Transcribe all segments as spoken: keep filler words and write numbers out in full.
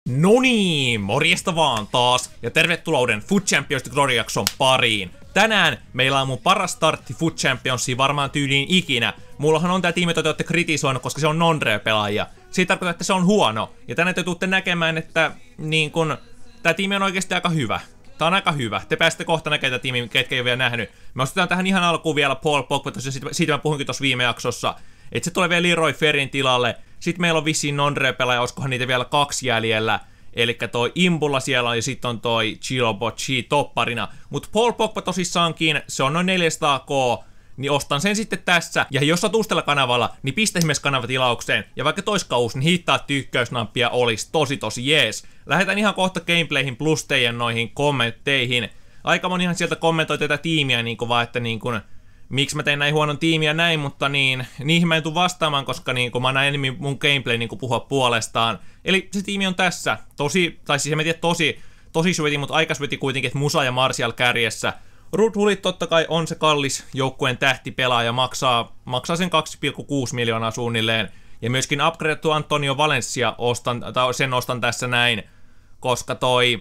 No niin, morjesta vaan taas, ja tervetuloa uuden Food Champions Glory-jakson pariin. Tänään meillä on mun paras startti Food Championsia varmaan tyyliin ikinä. Mullahan on tää tiimi, jota te olette kritisoinut, koska se on non-re-pelaajia. Siitä tarkoittaa, että se on huono. Ja tänään te tuutte näkemään, että niin kun, tää tiimi on oikeesti aika hyvä. Tää on aika hyvä. Te pääsette kohta näkemään tätä tiimiä, ketkä ei ole vielä nähnyt. Me ostetaan tähän ihan alkuun vielä Paul Pogba, siitä mä puhuinkin tossa viime jaksossa. Että se tulee vielä Leroy Ferrin tilalle. Sitten meillä on vissiin non-re-pelaaja, olisikohan niitä vielä kaksi jäljellä. Elikkä toi Imbulla siellä on ja sitten on toi Chilobochi topparina. Mut Paul Pogba tosissaankin, se on noin neljäsataa k, niin ostan sen sitten tässä. Ja jos sä tällä kanavalla, niin pistä ihmeessä kanava tilaukseen. Ja vaikka toiskaan uusi, niin hittaa tykkäysnappia olisi tosi tosi jees. Lähdetään ihan kohta gameplayhin plus teidän noihin kommentteihin. Aika monihan sieltä kommentoi tätä tiimiä niinku vaan, että niinku miksi mä tein näin huonon tiimiä näin, mutta niin, niihin mä en tuu vastaamaan, koska niin, mä näen enemmän mun gameplay niin puhua puolestaan. Eli se tiimi on tässä. Tosi, tai siis en tiedä tosi, tosi sveti, mutta aika sveti kuitenkin, että Musa ja Martial kärjessä. Ruud Gullit totta kai on se kallis joukkueen tähtipelaaja, maksaa, maksaa sen kaksi pilkku kuusi miljoonaa suunnilleen. Ja myöskin upgradeattu Antonio Valencia ostan, tai sen ostan tässä näin, koska toi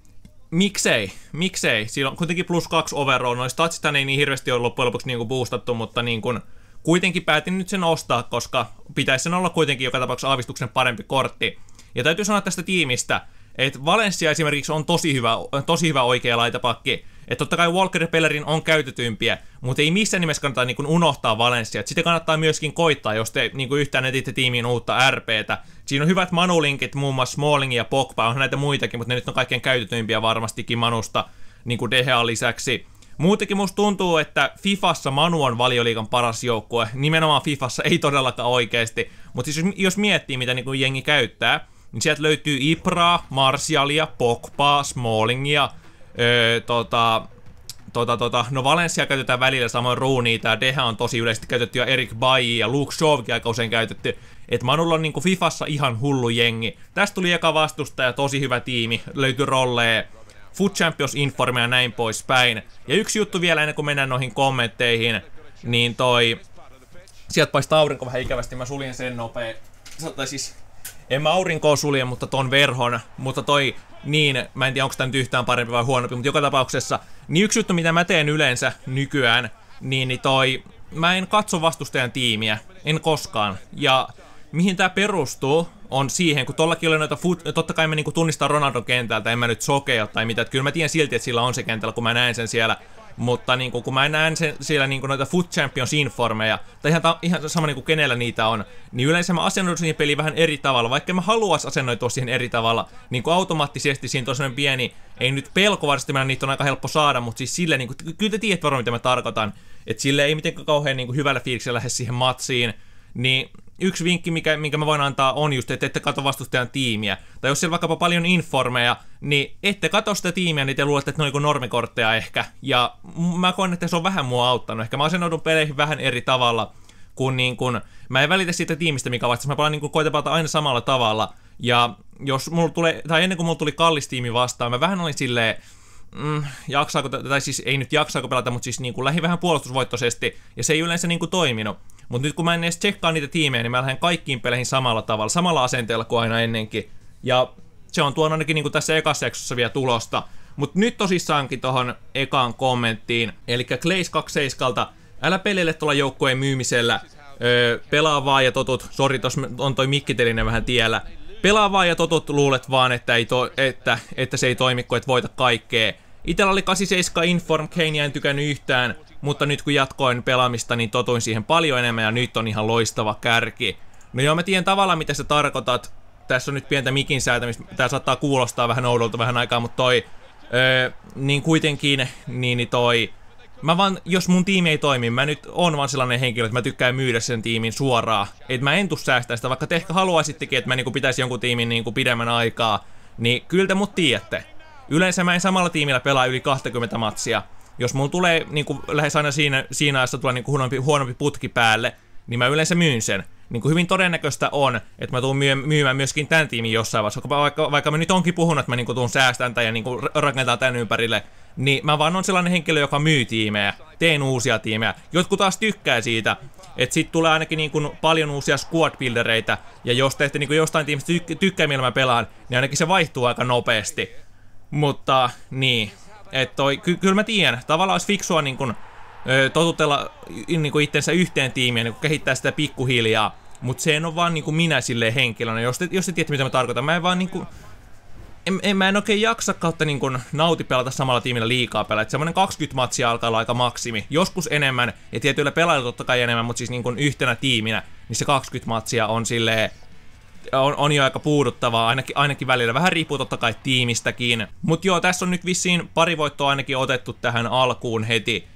Miksei, miksei, siinä on kuitenkin plus kaksi overall, noin statsithan ei niin hirveästi ole loppujen lopuksi niinku boostattu, mutta niin kun, kuitenkin päätin nyt sen ostaa, koska pitäisi sen olla kuitenkin joka tapauksessa aavistuksen parempi kortti. Ja täytyy sanoa tästä tiimistä, että Valencia esimerkiksi on tosi hyvä, tosi hyvä oikea laitapakki. Että totta kai Walker ja Bellerin on käytetympiä, mutta ei missään nimessä kannata niin kuin unohtaa Valencia. Sitä kannattaa myöskin koittaa, jos te niin kuin yhtään etitte tiimiin uutta R P:tä. Siinä on hyvät Manu-linkit, muun muassa Smalling ja Pogba, on näitä muitakin, mutta ne nyt on kaikkein käytetympiä varmastikin Manusta, niin kuin De Gean lisäksi. Muutenkin musta tuntuu, että Fifassa Manu on Valioliigan paras joukkue. Nimenomaan Fifassa ei todellakaan oikeesti. Mutta siis jos miettii, mitä niin kuin jengi käyttää, niin sieltä löytyy Ibraa, Martialia, Pogbaa, Smallingia, Öö, tota, tota, tota, no Valencia käytetään välillä, samoin Rooney, tää De Gea on tosi yleisesti käytetty, ja Eric Bailly ja Luke Shawkin aika usein käytetty. Et Manulla on niinku Fifassa ihan hullu jengi. Tästä tuli eka vastustaja, tosi hyvä tiimi, löytyi rolleja, Food Champions Informe ja näin poispäin. Ja yksi juttu vielä ennen kuin mennään noihin kommentteihin, niin toi, sieltä paistaa aurinko vähän ikävästi, mä suljen sen nopea. Tai siis, en mä aurinkoa sulje, mutta ton verhon, mutta toi, niin, mä en tiedä onko tää nyt yhtään parempi vai huonompi, mutta joka tapauksessa, niin yksi juttu mitä mä teen yleensä nykyään, niin, niin toi, mä en katso vastustajan tiimiä, en koskaan, ja mihin tää perustuu, on siihen, kun tollakin oli noita, foot, totta kai mä niinku tunnistan Ronaldon kentältä, en mä nyt sokea tai mitä, että kyllä mä tiedän silti, että sillä on se kentällä, kun mä näen sen siellä, mutta niinku, kun mä näen sen, siellä niinku noita Food Champions informeja, tai ihan, ta, ihan sama niinku kenellä niitä on, niin yleensä mä asennoidun siihen peliin vähän eri tavalla, vaikka mä haluais asennoitua siihen eri tavalla, niin kuin automaattisesti siinä on sellainen pieni, ei nyt pelko varsinaisesti, meillä niitä on aika helppo saada, mutta siis silleen, niinku, kyllä te tiedät varmaan mitä mä tarkoitan, että sille ei mitenkään kauhean niinku, hyvällä fiiliksellä lähde siihen matsiin, niin yksi vinkki, mikä, minkä mä voin antaa, on just, että ette katso vastustajan tiimiä. Tai jos siellä vaikkapa paljon informeja, niin ette katso sitä tiimiä, niin te luulette, että ne on niin normikortteja ehkä. Ja mä koen, että se on vähän mua auttanut. Ehkä mä asennoidun peleihin vähän eri tavalla, kun niin kun, mä en välitä siitä tiimistä, mikä vaikka mä palaan niin koitan pelata aina samalla tavalla. Ja jos mulla tulee, tai ennen kuin mulla tuli kallis tiimi vastaan, mä vähän olin silleen, Mm, jaksaako, tai siis ei nyt jaksaako pelata, mutta siis niin kuin lähdin vähän puolustusvoittoisesti, ja se ei yleensä niin kuin toiminut. Mutta nyt kun mä en edes tsekkaa niitä tiimejä, niin mä lähden kaikkiin peleihin samalla tavalla, samalla asenteella kuin aina ennenkin. Ja se on tuon ainakin niin kuin tässä ekassa jaksossa vielä tulosta. Mutta nyt tosissaankin tohon ekaan kommenttiin, eli Glaze kaksikymmentäseitsemän, älä pelille tuolla joukkueen myymisellä, öö, pelaa vaan ja totut, sori tos on toi mikkitelinen vähän tiellä. Pelaa vaan ja totut luulet vaan, että, ei to, että, että se ei toimi, kun et voita kaikkea. Itellä oli kahdeksankymmentäseitsemän Inform, Kane en tykännyt yhtään, mutta nyt kun jatkoin pelaamista, niin totuin siihen paljon enemmän ja nyt on ihan loistava kärki. No joo, mä tiedän tavallaan mitä sä tarkoitat. Tässä on nyt pientä mikin säätämistä, tää saattaa kuulostaa vähän oudolta vähän aikaa, mutta toi, öö, niin kuitenkin, niin toi, mä vaan, jos mun tiimi ei toimi, mä nyt on vaan sellainen henkilö, että mä tykkään myydä sen tiimin suoraan. Et mä en tuu säästää sitä, vaikka te ehkä haluaisittekin, että mä niinku pitäisi jonkun tiimin niinku pidemmän aikaa. Niin kyllä te mut tiedätte. Yleensä mä en samalla tiimillä pelaa yli kaksikymmentä matsia. Jos mulla tulee niinku lähes aina siinä, siinä ajassa tulee niinku huonompi, huonompi putki päälle, niin mä yleensä myyn sen. Niinku hyvin todennäköistä on, että mä tuun myymään myöskin tämän tiimin jossain vaiheessa. Vaikka, vaikka mä nyt onkin puhunut, että mä niinku tuun säästään tämän ja niinku rakentaa tän ympärille, niin mä vaan on sellainen henkilö, joka myy tiimejä, teen uusia tiimejä. Jotkut taas tykkää siitä, että sit tulee ainakin niin kuin paljon uusia squad-buildereitä, ja jos te ette niin kuin jostain tiimistä tyk tykkää, millä mä pelaan, niin ainakin se vaihtuu aika nopeasti. Mutta niin, että toi, ky kyllä mä tiedän, tavallaan olisi fiksua niin kuin, ö, totutella niin kuin itsensä yhteen tiimiin, niin kuin kehittää sitä pikkuhiljaa, mutta se en ole vaan niin kuin minä silleen henkilönä, jos te, jos te tiedätte mitä mä tarkoitan, mä en vaan niin kuin, En, en, mä en oikein jaksa kautta niin kun nauti pelata samalla tiimillä liikaa pelaa. Et semmonen kaksikymmentä matsia alkaa olla aika maksimi. Joskus enemmän, ja tietyillä pelaajilla totta kai enemmän, mutta siis niin kun yhtenä tiiminä, niin se kaksikymmentä matsia on silleen, on, on jo aika puuduttavaa, ainakin, ainakin välillä. Vähän riippuu totta kai tiimistäkin. Mut joo, tässä on nyt vissiin pari voittoa ainakin otettu tähän alkuun heti.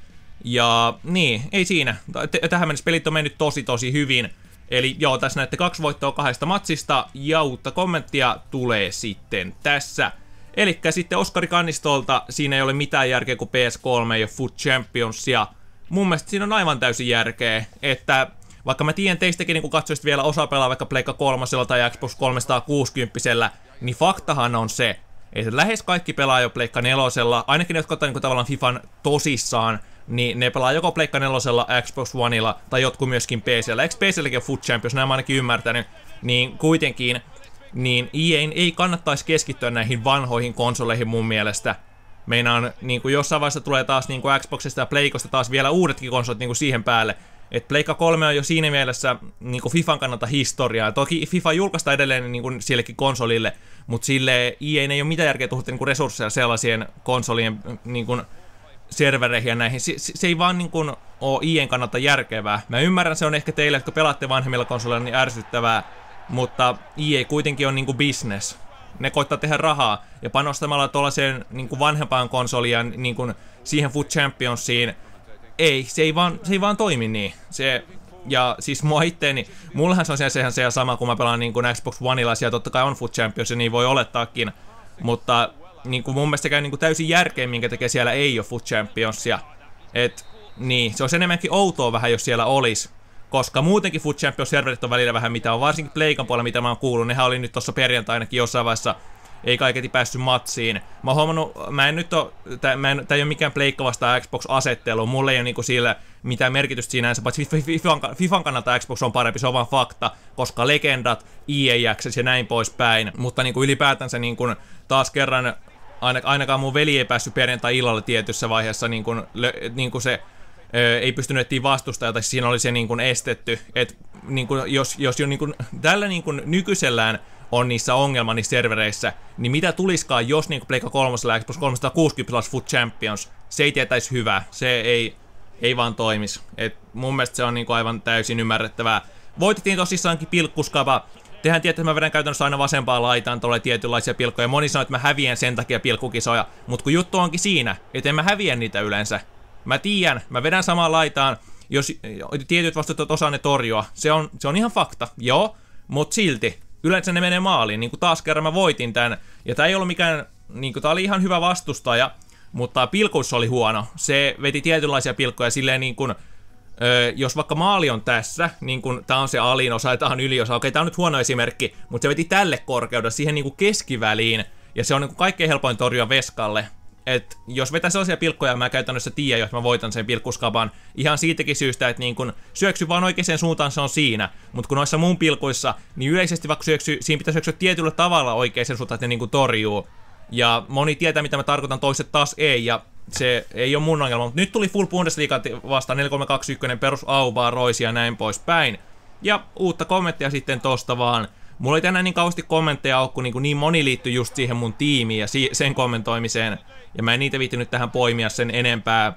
Ja niin, ei siinä. Tähän mennessä pelit on mennyt tosi tosi hyvin. Eli joo, tässä näette kaksi voittoa kahdesta matsista, ja uutta kommenttia tulee sitten tässä. Elikkä sitten Oskari Kannistolta, siinä ei ole mitään järkeä, kun P S kolme ja Foot Championsia. Mun mielestä siinä on aivan täysin järkeä, että vaikka mä tiedän teistäkin, niin kun katsoisit vielä osa pelaa vaikka Pleikka kolmosella tai Xbox kolmesataakuusikymmentä, niin faktahan on se, että lähes kaikki pelaa jo Pleikka nelosella, ainakin ne, jotka ottaa niin tavallaan Fifan tosissaan, niin ne pelaa joko Pleikka nelosella, Xbox Oneilla tai jotkut myöskin P C:llä. Eikö P C:lläkin ole Foot Champions, nämä mä ainakin ymmärtänyt, niin kuitenkin niin E A ei kannattaisi keskittyä näihin vanhoihin konsoleihin mun mielestä. Meinaan, niin kuin jossain vaiheessa tulee taas niin kuin Xboxista ja Pleikosta taas vielä uudetkin konsolit niin kuin siihen päälle. Et Pleikka kolme on jo siinä mielessä niin kuin Fifan kannalta historiaa. Toki FIFA julkaistaan edelleen niin kuin sillekin konsolille, mutta sille E A ei ole mitään järkeä tuhota niin kuin resursseja sellaisien konsolien niin kuin servereihin ja näihin. Se, se ei vaan niin kuin ole E A:n kannalta järkevää. Mä ymmärrän, se on ehkä teille, jotka pelaatte vanhemmilla konsoleilla, niin ärsyttävää, mutta E A kuitenkin on niin kuin business. Ne koittaa tehdä rahaa, ja panostamalla tuollaiseen niin kuin vanhempaan konsoliin niin kuin siihen Foot Championsiin, ei, se ei vaan, se ei vaan toimi niin. Se, ja siis mua itteeni, mullahan se on sehän se sama, kun mä pelaan niin kuin Xbox Oneilla, siellä totta kai on Foot Champions, ja niin voi olettaakin, mutta niin kuin mun mielestä se käy niin kuin täysin järkeen, minkä tekee siellä ei ole Foot Championsia. Et niin, se olisi enemmänkin outoa vähän, jos siellä olisi. Koska muutenkin Foot Champions-serverit on välillä vähän mitä on, varsinkin Pleikan puolella, mitä mä oon kuullut. Nehän oli nyt tossa perjantainakin jossain vaiheessa, ei kaiketi päässyt matsiin. Mä oon huomannut, mä en nyt oo, tää, mä en, tää ei oo mikään Pleikka vastaan Xbox-asettelu, mulle ei oo niinku sillä mitään merkitystä sinänsä, paitsi FIFAn, FIFAn kannalta Xbox on parempi, se on vaan fakta, koska legendat, E A Access ja näin poispäin. Mutta niinku ylipäätänsä niinku taas kerran, ainakaan mun veli ei päässyt perjantai-illalla tietyssä vaiheessa, niinku, niinku se Öö, ei pystynyt etsiä vastustajaa, tai siinä oli se niin kuin estetty, että niin kuin, jos, jos jo niin kuin, tällä niin kuin nykyisellään on niissä ongelma niissä servereissä, niin mitä tuliskaan, jos niin kuin Pleikka kolmosella ja Xbox kolmesataakuusikymmentä olisi Foot Champions, se ei tietäisi hyvää, se ei, ei vaan toimisi. Et mun mielestä se on niin kuin aivan täysin ymmärrettävää. Voitettiin tosissaankin pilkkuskapa. Tehän tiedätte, että mä vedän käytännössä aina vasempaan laitaan tuolla tietynlaisia pilkkoja. Moni sanoo, että mä häviän sen takia pilkkukisoja, mutta kun juttu onkin siinä, että en mä häviä niitä yleensä. Mä tiedän, mä vedän samaan laitaan, jos tietyt vastustajat osaa ne torjua. Se on, se on ihan fakta, joo, mutta silti. Yleensä ne menee maaliin, niin kuin taas kerran mä voitin tän. Ja tää ei ollut mikään, niin kuin tää oli ihan hyvä vastustaja, mutta pilkuissa oli huono. Se veti tietynlaisia pilkkoja silleen niin kuin, öö, jos vaikka maali on tässä, niin kuin tää on se alin osa ja tää on yliosa. Okei, tää on nyt huono esimerkki, mutta se veti tälle korkeudelle, siihen niin kuin keskiväliin. Ja se on niin kuin kaikkein helpoin torjua veskalle. Et jos vetää sellaisia pilkkoja, mä käytännössä tiedän, jos mä voitan sen pilkkuskaban ihan siitäkin syystä, että niin kun syöksy vaan oikeaan suuntaan, se on siinä. Mutta kun noissa mun pilkuissa, niin yleisesti vaikka syöksy, siinä pitää syöksyä tietyllä tavalla oikeaan suuntaan, että ne niin kun torjuu. Ja moni tietää, mitä mä tarkoitan, toiset taas ei, ja se ei ole mun ongelma. Mutta nyt tuli Full Bundesliga vastaan neljä kolme kaksi yksi, perus Aubaa, Roisia ja näin poispäin. Ja uutta kommenttia sitten tosta vaan. Mulla ei tänään niin kauheasti kommentteja ole, kun niin, niin moni liittyy just siihen mun tiimiin ja si sen kommentoimiseen. Ja mä en niitä viittinyt tähän poimia sen enempää.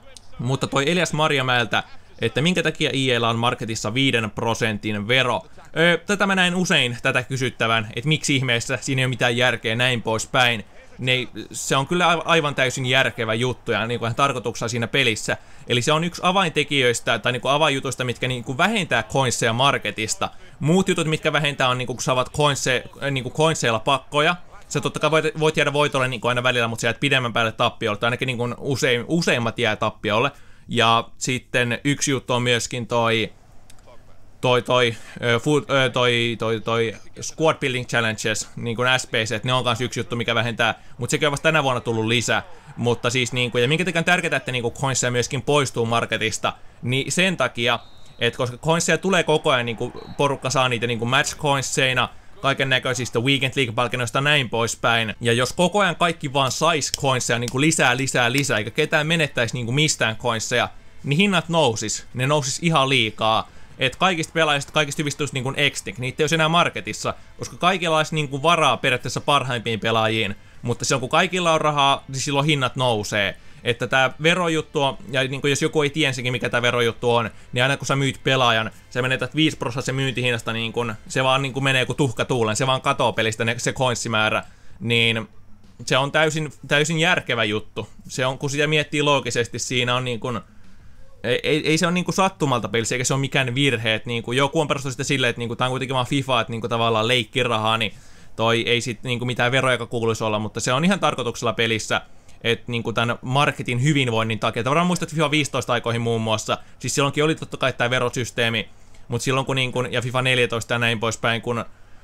Mutta toi Elias Marjamäeltä, että minkä takia E A:lla on marketissa viiden prosentin vero. Öö, tätä mä näin usein tätä kysyttävän, että miksi ihmeessä siinä ei ole mitään järkeä näin poispäin. Ne, se on kyllä aivan täysin järkevä juttu ja niin kuin tarkoituksena siinä pelissä. Eli se on yksi avaintekijöistä tai niin kuin avainjutuista, mitkä niin kuin vähentää coinseja marketista. Muut jutut, mitkä vähentää on niin kuin, kun saavat coinse, niin kuin coinseilla pakkoja. Sä totta kai voit, voit jäädä voitolle niin kuin aina välillä, mutta sä jäät pidemmän päälle tappiolle. Tai ainakin niin kuin usein, useimmat jää tappiolle. Ja sitten yksi juttu on myöskin toi toi, toi, food, toi, toi, toi Squad Building Challenges, niin kuin S P C, ne on kans yksi juttu, mikä vähentää, mutta sekin on vasta tänä vuonna tullut lisää. Mutta siis, niin kuin, ja minkä takia on tärkeää, että niin coinsia myöskin poistuu marketista, niin sen takia, että koska coinsia tulee koko ajan, niin kuin porukka saa niitä niin kuin match coinseina, kaiken näköisistä Weekend League-palkinnoista näin poispäin. Ja jos koko ajan kaikki vaan sais coinseja niin kuin lisää, lisää, lisää, eikä ketään menettäisi niin kuin mistään coinseja, niin hinnat nousis. Ne nousis ihan liikaa. Että kaikista pelaajista, kaikista hyvistä tulisi niin Extinct, niitä ei olisi enää marketissa, koska kaikilla olisi niin kuin varaa periaatteessa parhaimpiin pelaajiin, mutta silloin kun kaikilla on rahaa, niin silloin hinnat nousee. Että tää verojuttu on, ja niin kuin jos joku ei tiensikin mikä tää verojuttu on, niin aina kun sä myyt pelaajan, sä menetät viisi prosenttia se myyntihinnasta, niin kun, se vaan niin kun menee kuin tuhka tuulen, se vaan katoo pelistä ne, se coinsimäärä, niin se on täysin, täysin järkevä juttu. Se on, kun sitä miettii loogisesti, siinä on niin kun, ei, ei, ei se ole niin kuin sattumalta pelissä, eikä se ole mikään virhe, että niin kuin joku on perustunut sitten silleen, että niin kuin, tää on kuitenkin vaan FIFA, että niin kuin tavallaan leikkirahaa, niin toi ei sit niin kuin mitään veroja kuuluisi olla, mutta se on ihan tarkoituksella pelissä, että niinku tämän marketin hyvinvoinnin takia. Tämä varmaan muistat FIFA viisitoista aikoihin muun muassa. Siis silloinkin oli totta kai tämä verosysteemi, mutta silloin kun niinku, ja FIFA neljätoista ja näin poispäin, kun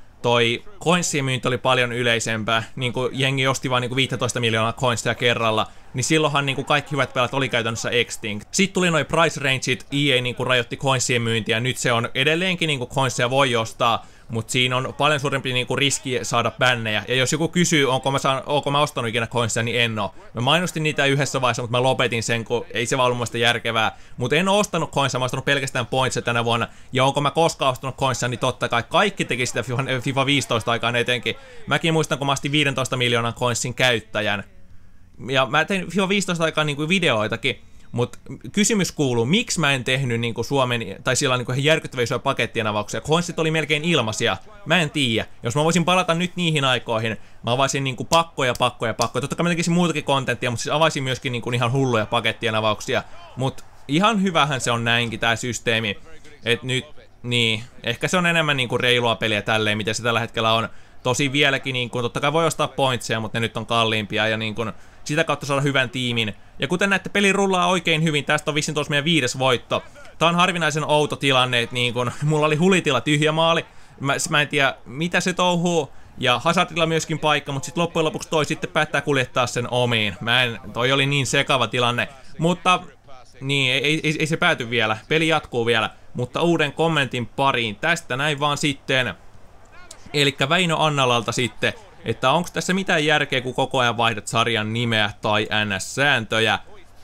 toi coinsien myynti oli paljon yleisempää, niinku jengi osti vaan niinku viisitoista miljoonaa coinsia kerralla, niin silloinhan niinku kaikki hyvät pelat oli käytännössä Extinct. Sitten tuli noi price rangeit, E A niinku rajoitti coinsien myyntiä, nyt se on edelleenkin niinku coinsia voi ostaa, mutta siinä on paljon suurempi niinku riski saada bännejä. Ja jos joku kysyy, onko mä, saan, onko mä ostanut ikinä coinsia, niin en oo. Mä mainostin niitä yhdessä vaiheessa, mutta mä lopetin sen, kun ei se vaan ollut muista järkevää. Mutta en oo ostanut coinsia, mä oon ostanut pelkästään pointsia tänä vuonna. Ja onko mä koskaan ostanut coinsia, niin totta kai kaikki teki sitä FIFA viisitoista aikaan etenkin. Mäkin muistan, kun mä astin viisitoista miljoonan coinsin käyttäjän. Ja mä tein FIFA viisitoista aikaan niinku videoitakin. Mutta kysymys kuuluu, miksi mä en tehnyt niinku Suomen, tai siellä niinku järkyttäviä isoja pakettien avauksia. Coinsit oli melkein ilmaisia. Mä en tiedä. Jos mä voisin palata nyt niihin aikoihin, mä avaisin niinku pakkoja, pakkoja, pakkoja. Totta kai mä tekisin muutakin kontenttia, mutta siis avaisin myöskin niinku ihan hulluja pakettien avauksia. Mutta ihan hyvähän se on näinkin tää systeemi. Et nyt, niin, ehkä se on enemmän niinku reilua peliä tälleen, mitä se tällä hetkellä on. Tosi vieläkin, niinku, totta kai voi ostaa pointseja, mutta ne nyt on kalliimpia ja niinku, sitä kautta saada hyvän tiimin. Ja kuten näette, peli rullaa oikein hyvin. Tästä on vissiin tuossa meidän viides voitto. Tää on harvinaisen outo tilanne, että niin kun, mulla oli hulitila tyhjä maali. Mä, mä en tiedä mitä se touhuu. Ja Hazardilla myöskin paikka, mutta sitten loppujen lopuksi toi sitten päättää kuljettaa sen omiin. Mä en, toi oli niin sekava tilanne. Mutta niin, ei, ei, ei se pääty vielä. Peli jatkuu vielä. Mutta uuden kommentin pariin. Tästä näin vaan sitten. Elikkä Väinö Annalalta sitten. Että onko tässä mitään järkeä, kun koko ajan vaihdat sarjan nimeä tai N S-sääntöjä.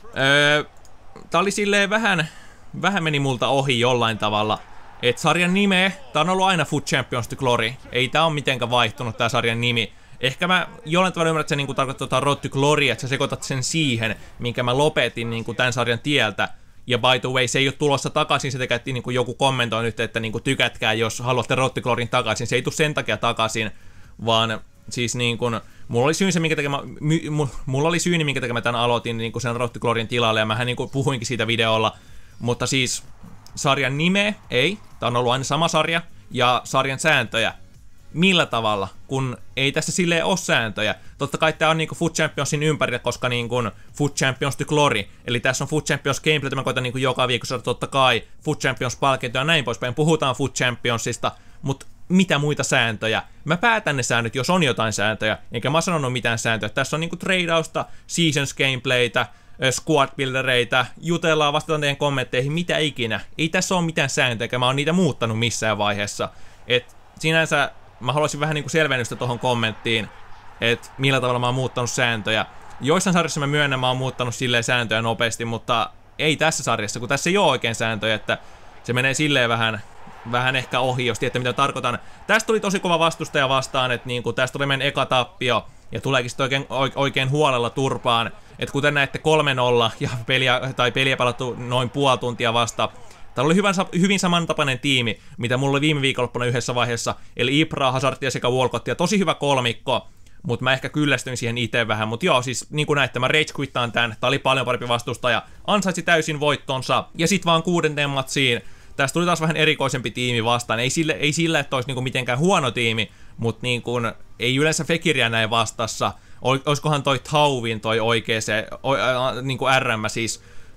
Öö, tää oli silleen vähän, vähän meni multa ohi jollain tavalla. Että sarjan nimeä, tää on ollut aina Foot Champions to Glory. Ei tää on mitenkään vaihtunut tää sarjan nimi. Ehkä mä jollain tavalla ymmärrän, että se niinku tarkoittaa Road to Glory, että sä sekoitat sen siihen, minkä mä lopetin niinku tän sarjan tieltä. Ja by the way, se ei ole tulossa takaisin, se tekättiin niinku joku kommentoi nyt, että niinku tykätkää, jos haluatte Road to Gloryn takaisin. Se ei tule sen takia takaisin, vaan siis niin kun, mulla oli syyni, minkä takia mä, my, mulla oli syyni, minkä takia mä tän aloitin niin sen Road to Gloryn tilalle, ja mähän niin puhuinkin siitä videolla, mutta siis sarjan nimeä ei, tää on ollut aina sama sarja, ja sarjan sääntöjä. Millä tavalla, kun ei tässä silleen ole sääntöjä. Totta kai tää on niinku Foot Championsin ympärillä, koska niinku Foot Champions to Glory, eli tässä on Foot Champions gameplay, mä koitan niinku joka viikko saada totta kai Foot Champions palkintoja ja näin poispäin. Puhutaan Foot Championsista, mutta mitä muita sääntöjä? Mä päätän ne säännöt, jos on jotain sääntöjä, enkä mä sanonut mitään sääntöjä. Tässä on niinku treidausta, seasons gameplaytä, squad buildereita, jutellaan, vastataan teidän kommentteihin, mitä ikinä. Ei tässä ole mitään sääntöjä, eikä mä oon niitä muuttanut missään vaiheessa. Et sinänsä mä haluaisin vähän niinku selvennystä tohon kommenttiin, että millä tavalla mä oon muuttanut sääntöjä. Joissain sarjassa mä myönnän, mä oon muuttanut silleen sääntöjä nopeasti, mutta ei tässä sarjassa, kun tässä ei ole oikein sääntöjä, että se menee silleen vähän, vähän ehkä ohi, jos tiedätte mitä tarkoitan. Tästä tuli tosi kova vastustaja vastaan, että niinku, tästä tuli meidän eka tappio, ja tuleekin sitten oikein, oikein huolella turpaan. Että kuten näette kolme nolla, ja peliä, tai peliä pelattu noin puoli tuntia vasta. Täällä oli hyvän, hyvin samantapainen tiimi, mitä mulla oli viime viikonloppuna yhdessä vaiheessa, eli Ibra, Hazardia sekä Walcottia. Tosi hyvä kolmikko, mutta mä ehkä kyllästyin siihen itse vähän. Mutta joo, siis niin kuin näette, mä rage quittaan tän. Tää oli paljon parempi vastustaja. Ansaitsi täysin voittonsa. Ja sit vaan kuudenteen matsiin. Tästä tuli taas vähän erikoisempi tiimi vastaan. Ei sille, ei sille että olisi niinku mitenkään huono tiimi, mutta niinku, ei yleensä Fekiriä näin vastassa. Oiskohan toi Tauvin toi oikea se, o, ä, niinku R M siis.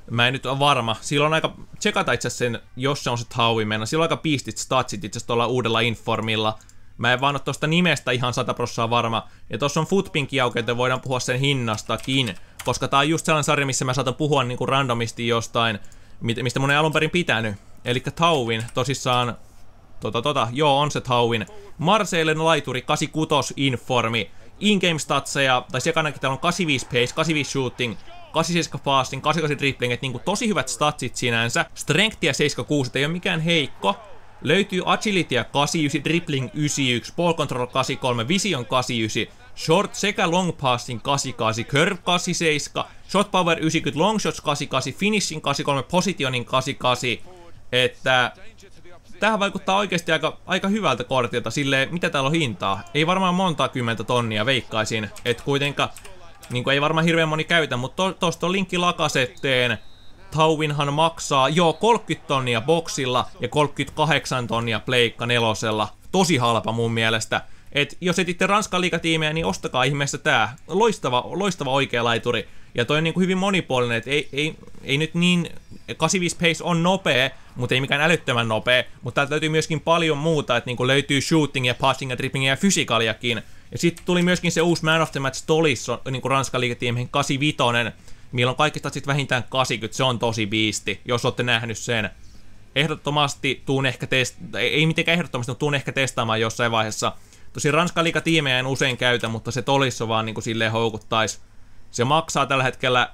Mä en nyt ole varma. Sillä on aika, tsekata itse asiassa sen, jos se on se Tauvin mennä. Sillä on aika piistit statsit itse asiassa tuolla uudella informilla. Mä en vaan ole tosta nimestä ihan sata prosenttia varma. Ja tossa on Footpinkin auki, joten voidaan puhua sen hinnastakin. Koska tää on just sellainen sarja, missä mä saatan puhua niinku randomisti jostain, mistä mun ei alun perin pitänyt. Elikkä Tauvin tosissaan, tota tota, joo on se Tauvin. Marseillen laituri kahdeksankymmentäkuusi informi. In-game statseja, tai sekanakin täällä on kahdeksankymmentäviisi pace, kahdeksankymmentäviisi shooting, kahdeksankymmentäseitsemän passing, kahdeksankymmentäkahdeksan dribbling, et niinku tosi hyvät statsit sinänsä. Strengthia seitsemänkymmentäkuusi, et ei oo mikään heikko. Löytyy agilityä kahdeksankymmentäyhdeksän, dribbling yhdeksänkymmentäyksi, ball control kahdeksankymmentäkolme, vision kahdeksankymmentäyhdeksän, short sekä long passing kahdeksankymmentäkahdeksan, curve kahdeksankymmentäseitsemän, shot power yhdeksänkymmentä, long shots kahdeksankymmentäkahdeksan, finishing kahdeksankymmentäkolme, positioning kahdeksankymmentäkahdeksan, että tämähän vaikuttaa oikeasti aika, aika hyvältä kortilta silleen, mitä täällä on hintaa. Ei varmaan monta kymmentä tonnia veikkaisin, et kuitenkaan, niinku ei varmaan hirveän moni käytä, mutta to, tosta on linkki Lakasetteen. Tauvinhan maksaa, joo, kolmekymmentä tonnia boksilla ja kolmekymmentäkahdeksan tonnia pleikka nelosella. Tosi halpa mun mielestä. Et jos etitte Ranskan liigatiimejä, niin ostakaa ihmeessä tää. Loistava, loistava oikea laituri. Ja toi on niinku hyvin monipuolinen, et ei, ei, ei nyt niin, kahdeksankymmentäviisi pace on nopea, mutta ei mikään älyttömän nopea. Mutta täältä löytyy myöskin paljon muuta, että niinku löytyy shootingia, passingia, dribblingia ja fysikaliakin. Ja sitten tuli myöskin se uusi Man of the Match Tolisso, niinku Ranskan liigatiimeihin kahdeksankymmentäviisi. Millä on kaikista sit vähintään kahdeksankymmentä, se on tosi biisti, jos olette nähnyt sen. Ehdottomasti tuun ehkä test... ei mitenkään ehdottomasti, mutta tuun ehkä testaamaan jossain vaiheessa. Tosi Ranskan liigatiimejä en usein käytä, mutta se Tolisso vaan niinku silleen houkuttais. Se maksaa tällä hetkellä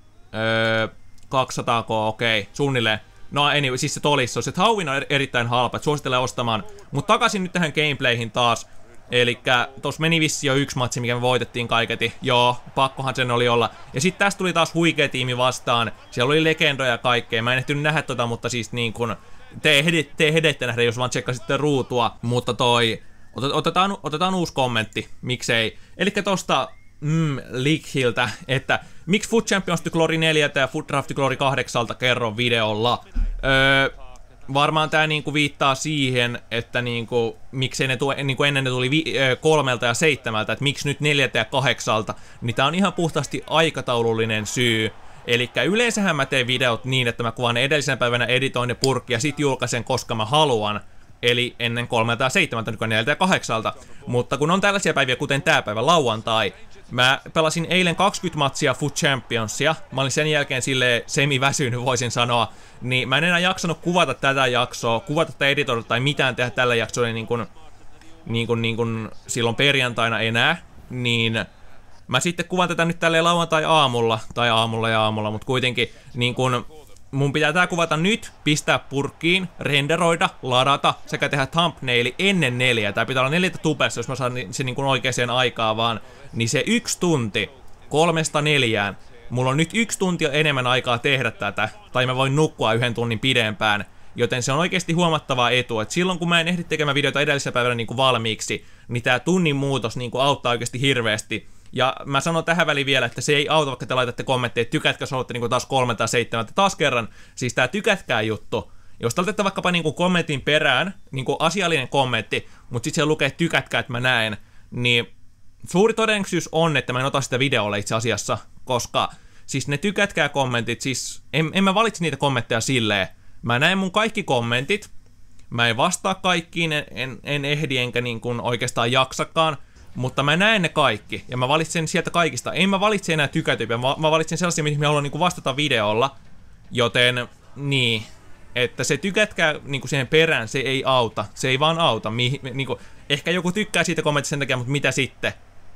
öö, kaksisataa k, okei, okay, suunnilleen. No anyway, siis se Tolisso, se Tauvin on erittäin halpa, että suosittelen ostamaan. Mutta takaisin nyt tähän gameplayhin taas. Elikkä tossa meni vissi jo yksi matsi, mikä me voitettiin kaiketi. Joo, pakkohan sen oli olla. Ja sitten tästä tuli taas huikea tiimi vastaan. Siellä oli legendoja ja kaikkea. Mä en ehtinyt nähdä tota, mutta siis niin kun... Te ehdette nähdä, jos vaan tsekkasitte ruutua. Mutta toi... Otetaan, otetaan uusi kommentti. Miksei. Elikkä tosta... Mm, Lighiltä, että miksi Foot Champions Glory neljä ja Foot Draft Glory kahdeksan kerron videolla. Öö... Varmaan tää niinku viittaa siihen, että niinku, miksei ne tule, niinku ennen ne tuli vi, ö, kolmelta ja seitsemältä, että miksi nyt neljältä ja kahdeksalta, niin tää on ihan puhtaasti aikataulullinen syy. Elikkä yleensähän mä teen videot niin, että mä kuvaan edellisenä päivänä, editoin ne purkki ja sit julkaisen koska mä haluan. Eli ennen kolmelta ja seitsemältä, nykyään neljältä ja kahdeksalta. Mutta kun on tällaisia päiviä, kuten tää päivä, lauantai, mä pelasin eilen kaksikymmentä matsia Foot Championsia. Mä olin sen jälkeen silleen semi-väsynyt, voisin sanoa. Niin mä en enää jaksanut kuvata tätä jaksoa, kuvata tätä editoida tai mitään tehdä tällä jaksolla niin kuin, niin kuin, niin kuin silloin perjantaina enää. Niin mä sitten kuvan tätä nyt tälleen lauantai-aamulla, tai aamulla ja aamulla, mutta kuitenkin niin kuin... Mun pitää tää kuvata nyt, pistää purkkiin, renderoida, ladata sekä tehdä thumbnaili ennen neljä. Tää pitää olla neljätä tubessa, jos mä saan sen niin kuin oikeaan aikaan vaan. Niin se yksi tunti, kolmesta neljään. Mulla on nyt yksi tunti enemmän aikaa tehdä tätä. Tai mä voin nukkua yhden tunnin pidempään. Joten se on oikeasti huomattava etu. Et silloin kun mä en ehdi tekemään videota edellisellä päivänä niin kuin valmiiksi, niin tää tunnin muutos niin kuin auttaa oikeasti hirveästi. Ja mä sanon tähän väliin vielä, että se ei auta, vaikka te laitatte kommentteja, että tykätkö, jos haluatte niinku taas kolme tai seitsemän. Taas kerran, siis tää tykätkää juttu. Jos te laitatte vaikkapa niinku kommentin perään, niinku asiallinen kommentti, mutta sit siellä lukee tykätkää, että mä näen, niin suuri todennäköisyys on, että mä en ota sitä videolle itse asiassa, koska siis ne tykätkää kommentit, siis en, en mä valitse niitä kommentteja silleen. Mä näen mun kaikki kommentit, mä en vastaa kaikkiin, en, en, en ehdi enkä niinku oikeastaan jaksakaan. Mutta mä näen ne kaikki, ja mä valitsen sieltä kaikista. En mä valitse enää tykätyyppiä, mä, mä valitsen sellaisia, mihin mä haluan niinku vastata videolla. Joten, niin, että se tykätkää niinku siihen perään, se ei auta. Se ei vaan auta. Mi, niinku, ehkä joku tykkää siitä kommentista sen takia, mutta mitä sitten?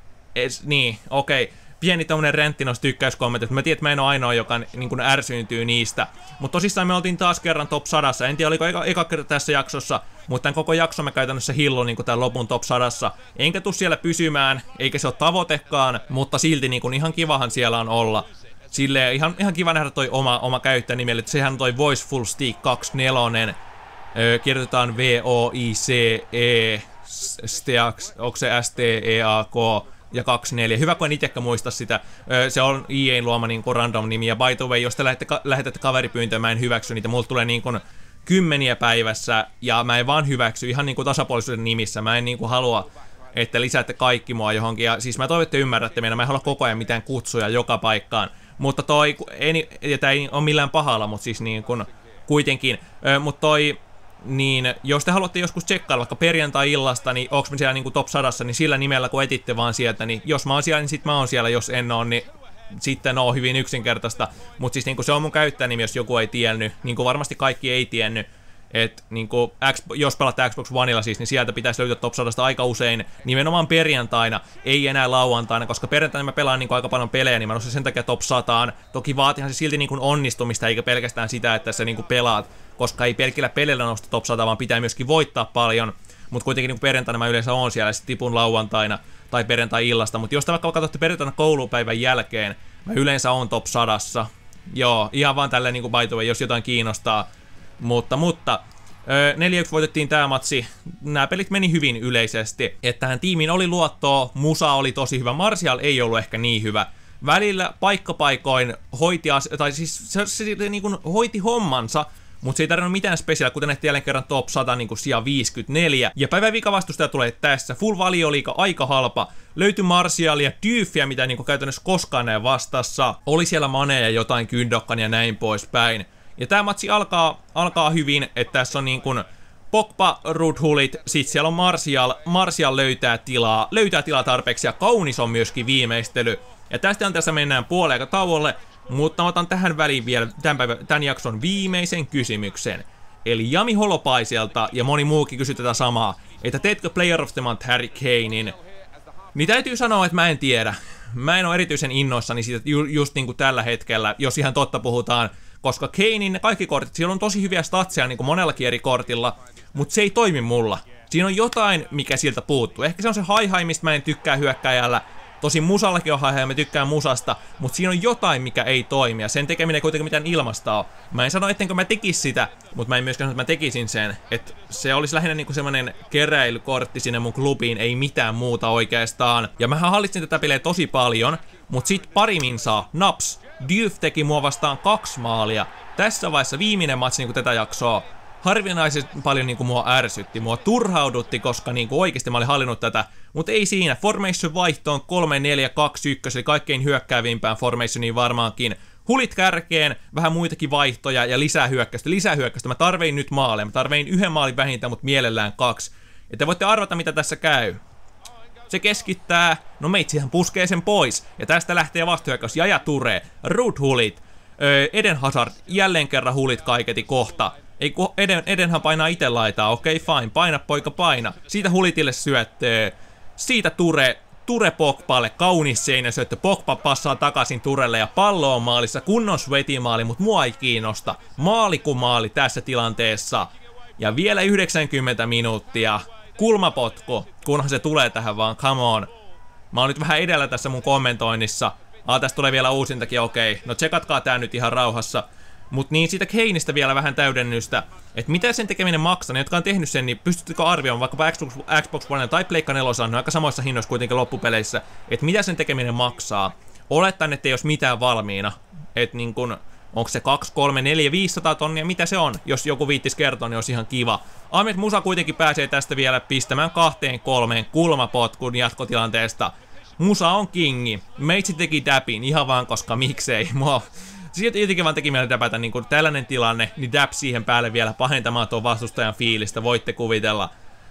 Es, niin, okei. Okay. Pieni tommonen räntti noissa tykkäyskommenteista. Mä tiedän, että mä en oo ainoa, joka niin ärsyyntyy niistä. Mutta tosissaan me oltiin taas kerran top sadassa. En tiedä, oliko eka, eka kerta tässä jaksossa. Mutta tämän koko jakson mä käytännössä hillun niin tämän lopun top sadassa. Enkä tuu siellä pysymään, eikä se ole tavoitekaan. Mutta silti niin kuin, ihan kivahan siellä on olla. Silleen ihan, ihan kiva nähdä toi oma, oma käyttäjänimi. Eli sehän on toi Voiceful Stick kaksikymmentäneljä. Öö, kirjoitetaan V O I C E. Steax, onko se S T E A K? Ja kaksikymmentäneljä. Hyvä, kun en itsekään muista sitä. Öö, se on E A:n luoma niin kuin random nimi. Ja by the way, jos te lähetätte, ka lähetätte kaveripyyntöä, mä en hyväksy niitä. Mulla tulee niin kuin kymmeniä päivässä. Ja mä en vaan hyväksy ihan niin kuin tasapuolisuuden nimissä. Mä en niin kuin halua, että lisäätte kaikki mua johonkin. Ja siis mä toivon, että ymmärrätte meidän. Mä en halua koko ajan mitään kutsuja joka paikkaan. Mutta toi, ei, ja tää ei ole millään pahalla, mutta siis niin kun kuitenkin, ö, mutta toi, niin jos te haluatte joskus tsekkailla vaikka perjantai-illasta, niin onks me siellä niinku top sadassa, niin sillä nimellä kun etitte vaan sieltä, niin jos mä oon siellä, niin sit mä oon siellä, jos en oo, niin sitten on hyvin yksinkertaista. Mutta siis niinku se on mun käyttäjänimi, jos joku ei tiennyt, niinku varmasti kaikki ei tiennyt. Et niinku, jos pelatte Xbox Oneilla siis, niin sieltä pitäisi löytyä top sadasta aika usein nimenomaan perjantaina, ei enää lauantaina, koska perjantaina mä pelaan niinku aika paljon pelejä, niin mä nostan sen takia top sataan. Toki vaatihan se silti niinku onnistumista, eikä pelkästään sitä, että sä niinku pelaat, koska ei pelkillä pelillä nosta top sata, vaan pitää myöskin voittaa paljon. Mutta kuitenkin niinku perjantaina mä yleensä oon siellä, ja sit tipun lauantaina tai perjantai-illasta. Mutta jos te vaikka katsotte perjantaina koulupäivän jälkeen, mä yleensä oon top sadassa. Joo, ihan vaan tälleen niinku by the way, jos jotain kiinnostaa. Mutta, mutta, neljä yksi voitettiin tää matsi. Nämä pelit meni hyvin yleisesti. Että tähän tiimiin oli luottoa, musa oli tosi hyvä, Martial ei ollut ehkä niin hyvä. Välillä paikkapaikoin hoiti, tai siis se, se, se niin kuin hoiti hommansa, mutta se ei tarvinnut mitään spesiaalia, kuten nähtiin jälleen kerran top sata niin kuin sija viisikymmentäneljä. Ja päivän vikavastustaja tulee tässä. Full valioliiga aika halpa. Löytyi Martialia, Dyyffiä, mitä niin kuin käytännössä koskaan näin vastassa. Oli siellä Maneja, jotain Gündokkan ja näin poispäin. Ja tää matsi alkaa, alkaa hyvin, että tässä on niin kuin Pogba, Rudhulit, sit siellä on Martial. Martial löytää tilaa, löytää tilaa tarpeeksi ja kaunis on myöskin viimeistely. Ja tästä on tässä mennään puoleen tauolle. Mutta mä otan tähän väliin vielä tämän, päivän, tämän jakson viimeisen kysymyksen. Eli Jami Holopaiselta ja moni muukin kysyy tätä samaa, että teetkö Player of the Month Harry Kanein? Niin täytyy sanoa, että mä en tiedä. Mä en ole erityisen innoissani siitä ju just niin kuin tällä hetkellä, jos ihan totta puhutaan. Koska Kanein kaikki kortit, siellä on tosi hyviä statseja niin kuin monellakin eri kortilla, mutta se ei toimi mulla. Siinä on jotain, mikä siltä puuttuu. Ehkä se on se haihai, mistä mä en tykkää hyökkäjällä. Tosi musallakin on haihai ja mä tykkään musasta, mutta siinä on jotain, mikä ei toimi, ja sen tekeminen ei kuitenkaan mitään ilmasta ole. Mä en sano, ettenkö mä tekis sitä, mutta mä en myöskään sano, että mä tekisin sen. Että se olisi lähinnä niinku semmonen keräilykortti sinne mun klubiin, ei mitään muuta oikeastaan. Ja mähän hallitsin tätä peliä tosi paljon, mutta sit parimin saa Naps. Diouf teki mua vastaan kaksi maalia. Tässä vaiheessa viimeinen matsi niinku tätä jaksoa. Harvinaisen paljon niinku mua ärsytti, mua turhaudutti, koska niinku oikeesti mä olin hallinnut tätä. Mutta ei siinä, formation vaihto on kolme neljä kaksi yksi, eli kaikkein hyökkäävimpään formationiin varmaankin. Hulit kärkeen, vähän muitakin vaihtoja ja lisää hyökkäystä, lisää hyökkäystä. Mä tarvein nyt maaleja, mä tarvein yhden maalin vähintään, mutta mielellään kaksi. Ja te voitte arvata, mitä tässä käy. Se keskittää, no meitsihän puskee sen pois. Ja tästä lähtee vastahyökkäys, Yaya Toure, Rudhulit, öö, Eden Hazard, jälleen kerran hulit kaiketi kohta. Ei kun Eden, Edenhan painaa ite laitaa, okei okay, fine, paina poika paina. Siitä Hulitille syöttöä, siitä Toure, Toure Pogballe, kaunis seinäsyöttö, Pogba passaa takaisin Tourelle ja pallo on maalissa, kunnon sweatimaali, mut mua ei kiinnosta. Maali kuin maali tässä tilanteessa. Ja vielä yhdeksänkymmentä minuuttia, kulmapotku, kunhan se tulee tähän vaan, come on. Mä oon nyt vähän edellä tässä mun kommentoinnissa. Ah, tästä tulee vielä uusintakin, okei. Okay. No tsekatkaa tää nyt ihan rauhassa. Mut niin siitä Kaneista vielä vähän täydennystä, että mitä sen tekeminen maksaa, ne jotka on tehnyt sen, niin pystyttekö arvioimaan vaikkapa Xbox, Xbox One tai Pleikka nelosa on aika samoissa hinnoissa kuitenkin loppupeleissä, että mitä sen tekeminen maksaa. Olettaen, että ei olisi mitään valmiina, että niin kun, onko se kaksi, kolme, neljä, viisisataa tonnia, mitä se on, jos joku viittis kertoa, niin olisi ihan kiva. Ahmed Musa kuitenkin pääsee tästä vielä pistämään kahteen kolmeen kulmapotkun jatkotilanteesta. Musa on kingi, meitsi teki täpin, ihan vaan koska miksei, mua... Siitä jotenkin vaan teki mieli täpätä niin kuin tällainen tilanne, niin dab siihen päälle vielä pahentamaan tuon vastustajan fiilistä, voitte kuvitella.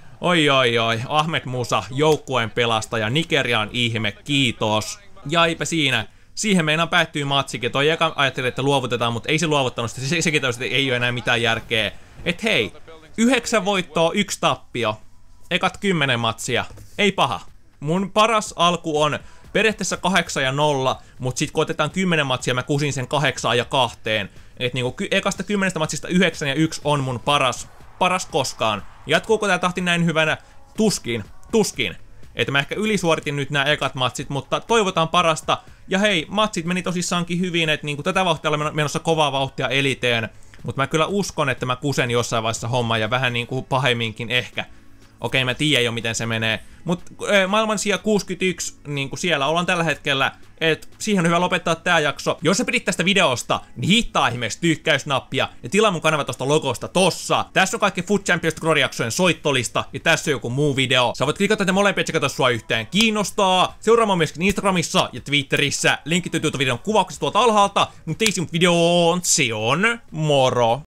Oi oi oi, Ahmed Musa, joukkueen pelastaja, Nigerian ihme, kiitos. Ja eipä siinä, siihen meinaan päättyy matsikin, toi eka ajatteli, että luovutetaan, mutta ei se luovuttanut, se, sekin toisi, että ei ole enää mitään järkeä. Et hei, yhdeksän voittoa, yksi tappio, ekat kymmenen matsia, ei paha. Mun paras alku on... periaatteessa kahdeksan ja nolla, mutta sit kun otetaan kymmenen matsia, mä kusin sen kahdeksaan ja kahteen. Et niinku ky ekasta kymmenestä matsista yhdeksän ja yksi on mun paras, paras koskaan. Jatkuuko tää tahti näin hyvänä? Tuskin, tuskin. Että mä ehkä ylisuoritin nyt nämä ekat matsit, mutta toivotaan parasta. Ja hei, matsit meni tosissaankin hyvin, että niinku tätä vauhtia oli menossa kovaa vauhtia eliteen. Mutta mä kyllä uskon, että mä kusen jossain vaiheessa hommaa ja vähän niinku pahemminkin ehkä. Okei, mä tiedän jo miten se menee. Mut äh, maailman sija kuusikymmentäyksi, niin kuin siellä ollaan tällä hetkellä, et siihen on hyvä lopettaa tää jakso. Jos sä pidit tästä videosta, niin hittaa ihmeessä tykkäysnappia ja tilaa mun kanava tosta logosta tossa. Tässä on kaikki Food Champions Glory-jaksojen soittolista ja tässä on joku muu video. Sä voit klikata te molempia tsekata sua yhteen kiinnostaa. Seuraamaan myöskin Instagramissa ja Twitterissä. Linkit löytyy videon kuvauksessa tuolta alhaalta. Mut ei se mut videoon, se on moro!